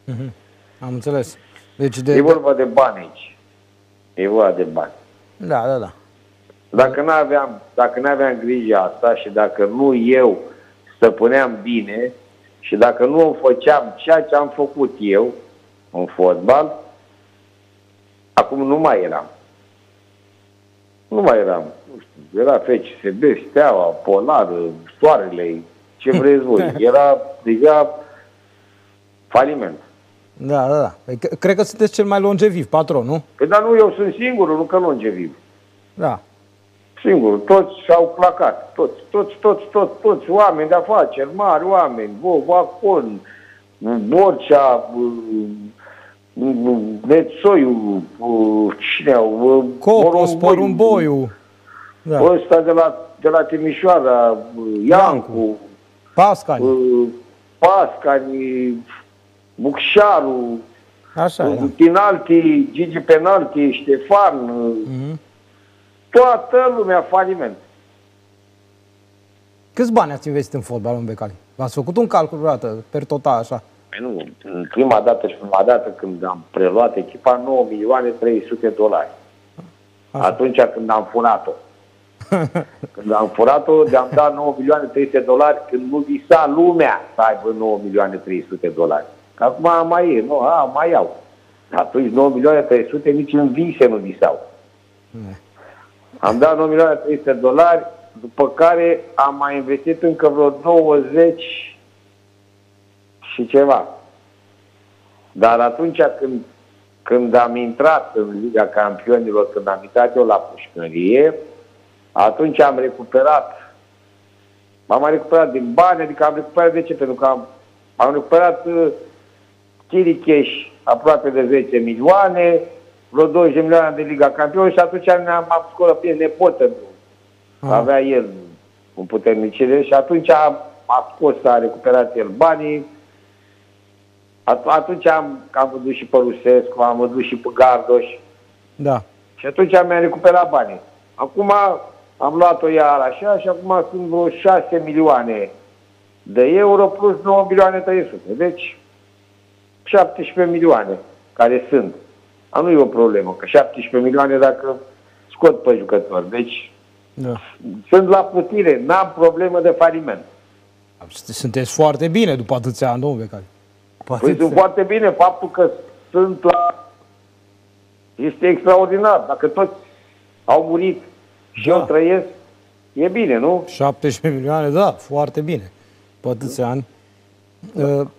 Am înțeles. Deci E vorba de bani aici. E vorba de bani. Da. Dacă n-aveam grija asta și dacă nu eu stăpâneam bine și dacă nu făceam ceea ce am făcut eu în fotbal, acum nu mai eram. Nu știu, era FCSB, Steaua, Polar, Soarele, ce vreți voi. Era deja faliment. Da. Păi, cred că sunteți cel mai longeviv patron, nu? Păi dar nu, eu sunt singurul, nu că longeviv. Da. Singur, toți s-au clacat, toți, oameni de afaceri, mari oameni, Vacon, Borcea, Nețoiu, cine au, Copos, Porumboiu, da. Ăsta de la Timișoara, Iancu, Pascani, Bucșaru, Tinalti, Gigi Penalti, Ștefan, toată lumea faliment. Câți bani ați investit în fotbal în Becali? V-ați făcut un calcul vreodată, per total, așa? Păi nu, prima dată când am preluat echipa, 9.300.000 $. Atunci când am furat-o. Când am furat-o, de-am dat 9.300.000 $, când nu visa lumea să aibă 9.300.000 $. Acum mai e, nu, mai iau. Atunci 9.300.000 nici în vise nu visau. Am dat 9.300.000 $, după care am mai investit încă vreo 20 și ceva. Dar atunci când am intrat în Liga Campionilor, când am intrat eu la pușcărie, atunci am mai recuperat din bani, adică am recuperat de ce? Pentru că am recuperat Chiricheș aproape de 10 milioane, vreo 20 de milioane de Liga Campionilor și atunci am scos pe nepotă. Avea el un puternicire și atunci a scos, a recuperat el banii. Atunci am văzut și pe Rusescu, am văzut și pe Gardoș. Da. Și atunci mi-am recuperat banii. Acum am luat-o iar așa și acum sunt vreo 6 milioane de euro plus 9.300.000. Deci 17 milioane care sunt. Nu e o problemă, că 17 milioane dacă scot pe jucători. Deci sunt la plutire, n-am problemă de faliment. Sunteți foarte bine după atâția ani, domnule Becali. Păi sunt foarte bine, faptul că sunt la... Este extraordinar. Dacă toți au murit și eu trăiesc, e bine, nu? 17 milioane, da, foarte bine. După atâția ani.